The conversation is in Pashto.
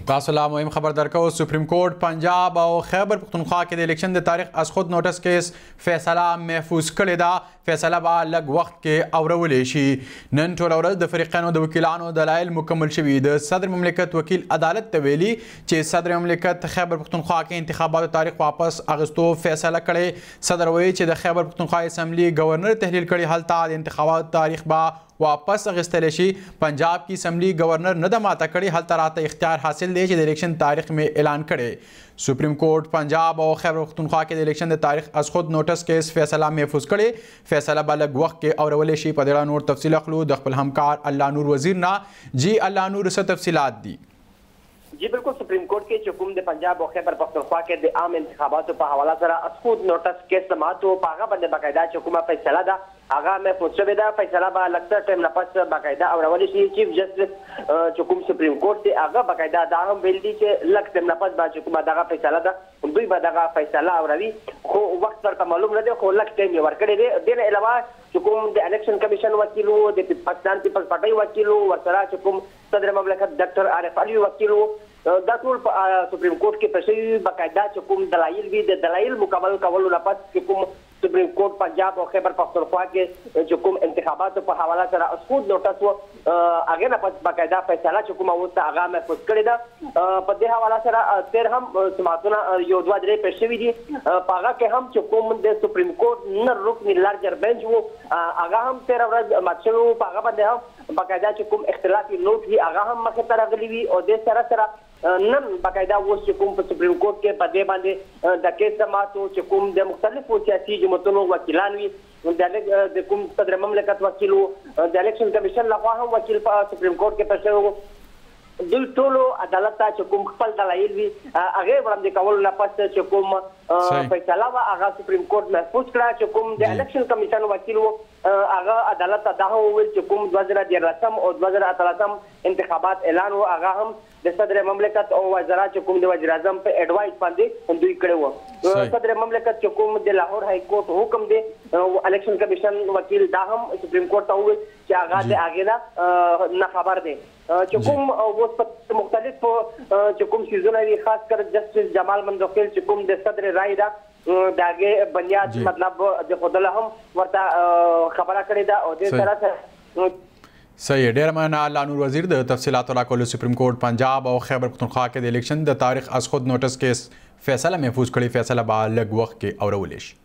تاسو لا مهم خبر درکو سپریم کورٹ پنجاب او خیبر پختونخوا کې د الیکشن د تاریخ از خود نوټس کیس فیصله محفوظ کړې ده. فیصله به لږ وخت کې اورولې شي. نن ټوله ورځ د فریقینو د وکیلانو دلایل مکمل شوي. د صدر مملکت وکیل عدالت ته ویلي چې صدر مملکت خیبر پختونخوا کې انتخاباتو تاریخ واپس اغستو فیصله کړې. صدر وایي چې د خیبر پختونخوا اسمبلی گورنر تحلیل کړي هلته د انتخاباتو تاریخ به واپس اغستلی شي. پنجاب کی اسمبلی گورنر نه ده ماته کړې، هلته راته اختیار حاصل دی چې د الیکشن تاریخ مې اعلان کړی. سپریم کورٹ پنجاب او خیبر پختونخوا کې د الیکشن د تاریخ از خود نوټس کیس فیصله محفوظ کړي. فیصله به لږ وخت کې اورولې شي. په دې اړه نور تفصیل اخلو د خپل همکار الله نور وزیر نه. جی الله نور، څه تفصیلات دي؟ जी बिल्कुल supreme court के हुकुम दे पंजाब और खैबर पख्तूनख्वा के दे आम इंतखाबात पर हवाला सरा असखुद नोटिस के समात पागा बंदे बाकायदा हुकुमा फैसला दा आगा में पूछबेदा फैसला बा लगता टाइम नफस बाकायदा और अवली चीफ जस्टिस हुकुम सुप्रीम कोर्ट से आगा बाकायदा दाम बेल्दी के लग टाइम नफस बा हुकुमा दागा फैसला दा दुई बदागा फैसला और रवि खो वक्त पर मालूम न दे खो लग टाइम वर करे दे देने अलावा हुकुम दे इलेक्शन कमीशन वकीलो दे पाकिस्तान पीपल्स पार्टी वकीलो वसरा हुकुम सदर ममलकत डॉक्टर आरिफ अली वकीलो دا ټول سپریم کورټ کې پېښې باقاعده چې کوم دلایل وي د دلایل مکمل کولو لپاره چې کوم سپریم کورټ پنجاب او خیبر پختونخوا کې چې کوم انتخاباتو په حواله سره اسخود نوټس و هغه نه پس باقاعده فیصله چې کوم اوسه هغه محفوظ کړی ده. په دې حواله سره تیر هم سماعتونه یو دوه درې پېښ شوي دي. په هغه کې هم چې کوم د سپریم کورټ نه رکن لارجر بینچ و هغه هم تیر ورځ مات شوی و. په هغه باندې هم باقاعده چې کوم اختلافي نوټ وي هغه هم مخې ته راغلي وي او د سره سره نن باقاعده اوس چې کوم په سپریم کورټ کې په دې باندې د کیس سماعتو چې کوم د مختلفو سیاسي جماعتونو وکیلان وي د کوم صدر مملکت وکیل د الیکشن کمیشن لخوا هم وکیل په سپریم کورټ کې پېښ شوی. دوی ټولو عدالت ته چې کوم خپل دلایل وي هغه وړاندې کولو لپاره چې کوم فیصله وه هغه سپریم کورټ محفوظ کړه. چې کوم د الیکشن کمیشن وکیل و هغه عدالت ته دا هم وویل چې کوم 2013 او 2018 انتخابات اعلان و هغه هم د صدر مملکت او وزرا چې کوم د وزیر اعظم په ایڈوایس باندې دوی کړی و. صدر مملکت چې کوم د لاهور های کورټ حکم دی الیکشن کمیشن وکیل دا هم سپریم کورټ ته وویل چې هغه د هغې نه خبر دی. چې کوم اوس په مختلف چې کوم سیزونه وي خاص کر جسټس جمال منځوخیل چې کوم د صدر رای ده د هغې بنیاد مطلب د ښودله هم ورته خبره کړې ده او دې سره سره صحیح. ډېره مننه الله نور وزیر د تفصیلاتو راکولو. سپریم کورټ پنجاب او خیبر پختونخوا کې د الیکشن د تاریخ از خود نوټس کیس فیصله محفوظ کړي. فیصله به لږ وخت کې اورولې شي.